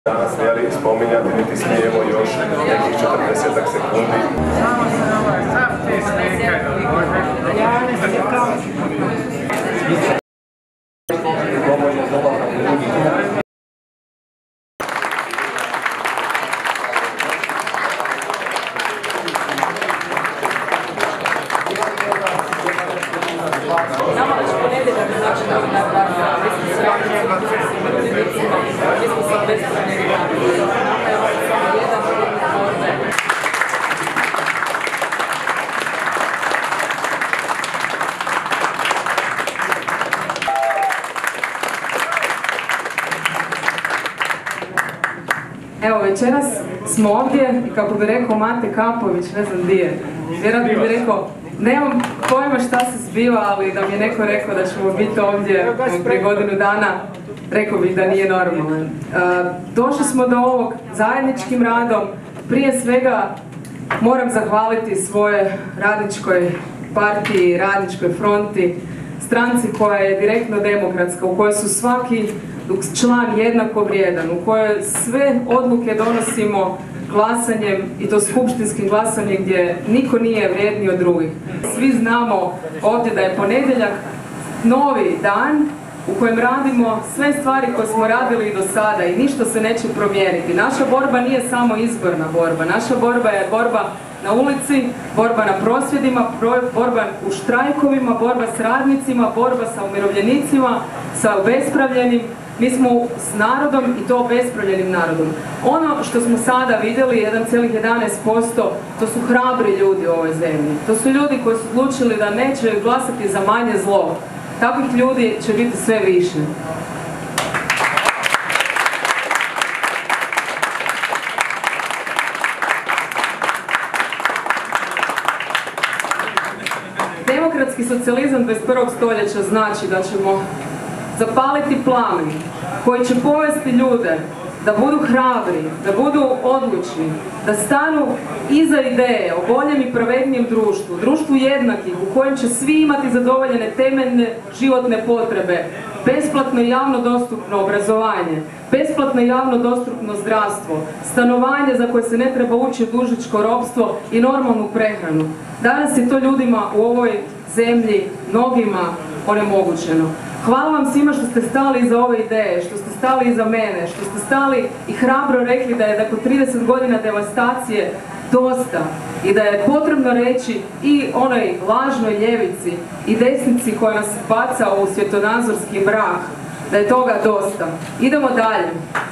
danas smjeli spominjati, niti smijemo još nekih 40 sekundi. Samo se sam ti slikaj, ja ne slikam. Nama već ponedjeljak znači da mi smo se umirovljenicima, mi smo se bespravljeni radili. Nama je ovo samo jedan uvijek borbe. Evo, večeras smo ovdje i kako bi rekao Mate Kapović, ne znam gdje je, vjerojatno bi rekao, nemam pojma šta se zbiva, ali da mi je neko rekao da ćemo biti ovdje prije godinu dana, rekao bih da nije normalno. Došli smo do ovog zajedničkim radom. Prije svega moram zahvaliti svoje radničkoj partiji, radničkoj fronti, stranci koja je direktno demokratska, u kojoj su svaki član jednako vrijedan, u kojoj sve odluke donosimo glasanjem, i to skupštinskim glasanjem gdje niko nije vrijedniji od drugih. Svi znamo ovdje da je ponedjeljak novi dan u kojem radimo sve stvari koje smo radili i do sada i ništa se neće promijeniti. Naša borba nije samo izborna borba, naša borba je borba na ulici, borba na prosvjedima, borba u štrajkovima, borba s radnicima, borba sa umirovljenicima, sa obespravljenim. Mi smo s narodom i to obespravljenim narodom. Ono što smo sada vidjeli, 1,11%, to su hrabri ljudi u ovoj zemlji. To su ljudi koji su odlučili da neće glasati za manje zlo. Takvih ljudi će biti sve više. Demokratski socijalizam 21. stoljeća znači da ćemo zapaliti plamen koji će povesti ljude da budu hrabri, da budu odlučni, da stanu iza ideje o boljem i pravednijem društvu, društvu jednakih u kojem će svi imati zadovoljene temeljne životne potrebe, besplatno i javno dostupno obrazovanje, besplatno i javno dostupno zdravstvo, stanovanje za koje se ne treba ući u dužničko ropstvo i normalnu prehranu. Danas je to ljudima u ovoj zemlji, mnogima, onemogućeno. Hvala vam svima što ste stali iza ove ideje, što ste stali iza mene, što ste stali i hrabro rekli da je nakon 30 godina devastacije dosta i da je potrebno reći i onoj lažnoj ljevici i desnici koja nas baca u svjetonazorski mrak, da je toga dosta. Idemo dalje.